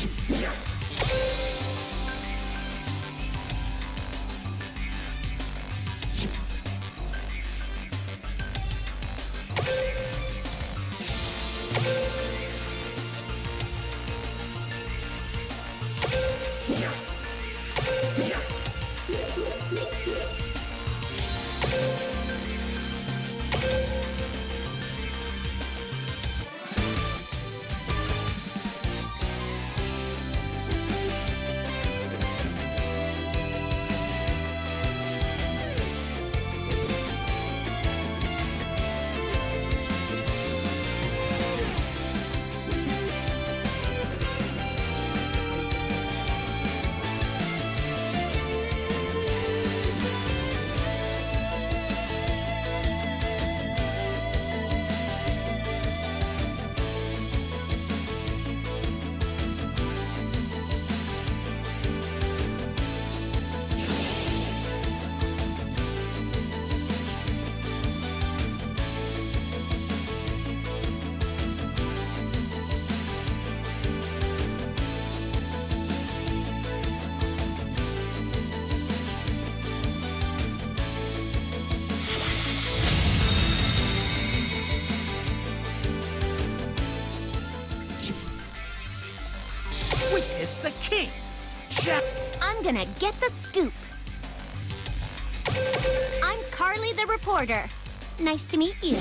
Witness the king! I'm gonna get the scoop. I'm Carly the reporter. Nice to meet you.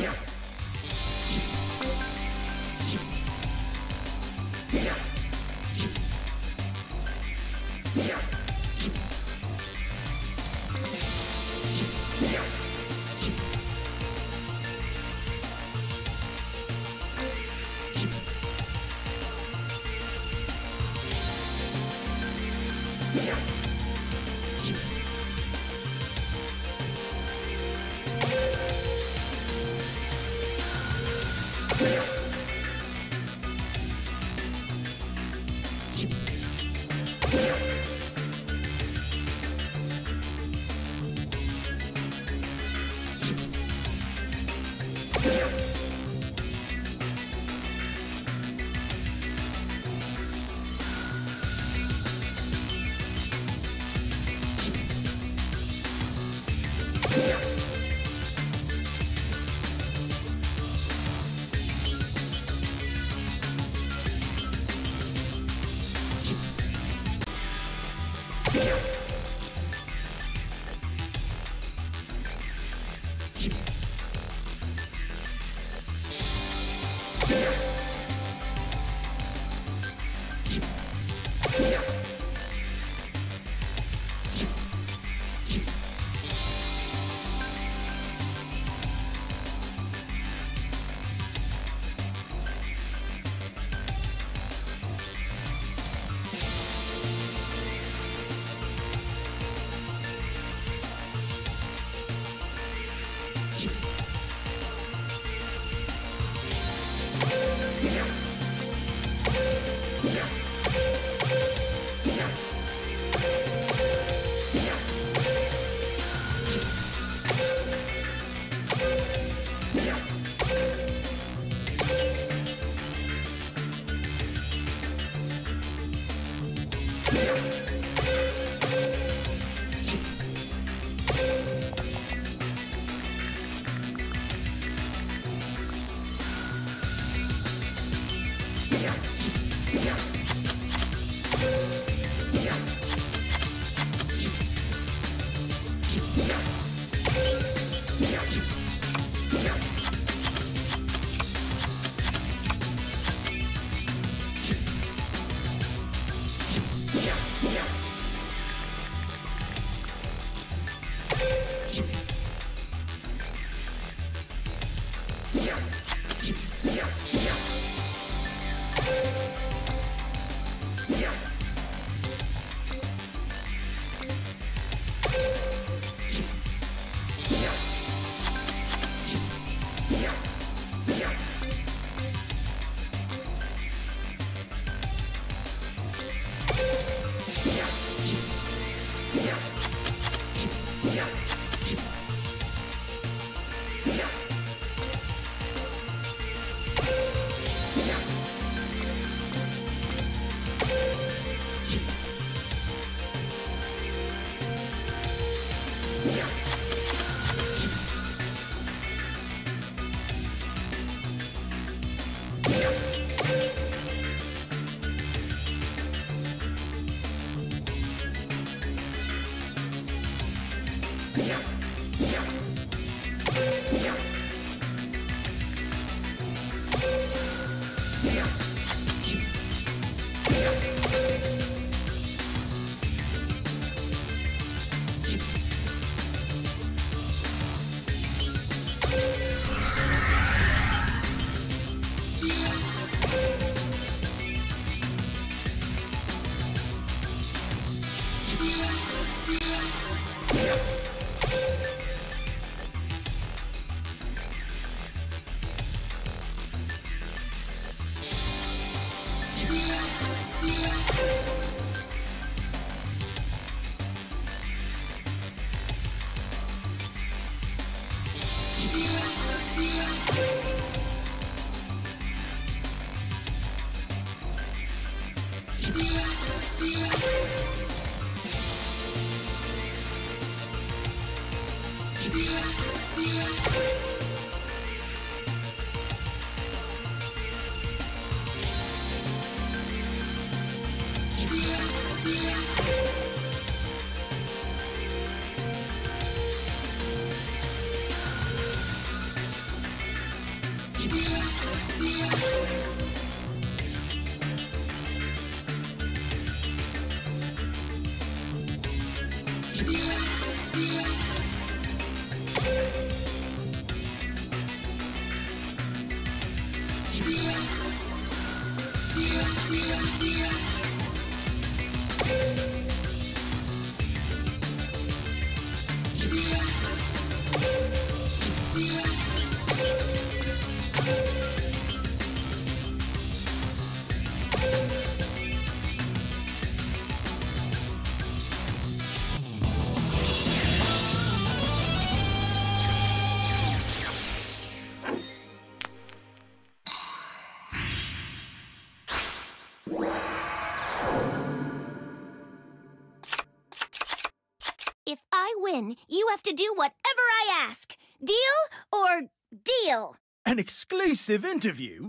If I win, you have to do whatever I ask. Deal or deal? An exclusive interview?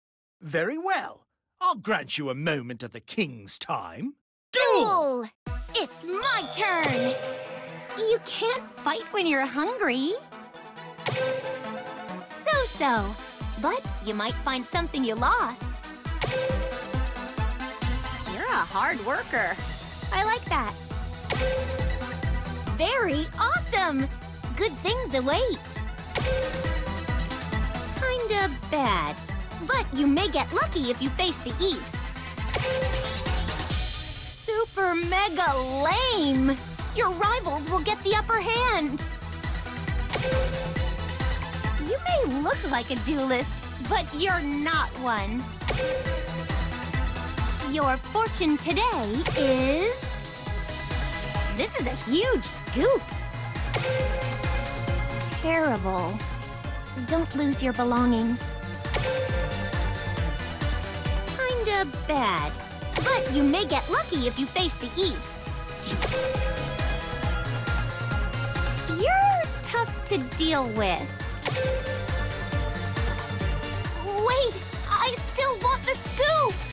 Very well. I'll grant you a moment of the king's time. Duel! It's my turn! You can't fight when you're hungry. So-so. But you might find something you lost. You're a hard worker. I like that. Very awesome! Good things await. Kinda bad. But you may get lucky if you face the east. Super mega lame! Your rivals will get the upper hand. You may look like a duelist, but you're not one. Your fortune today is... This is a huge scoop. Terrible. Don't lose your belongings. Kinda bad. But you may get lucky if you face the east. You're tough to deal with. Wait, I still want the scoop!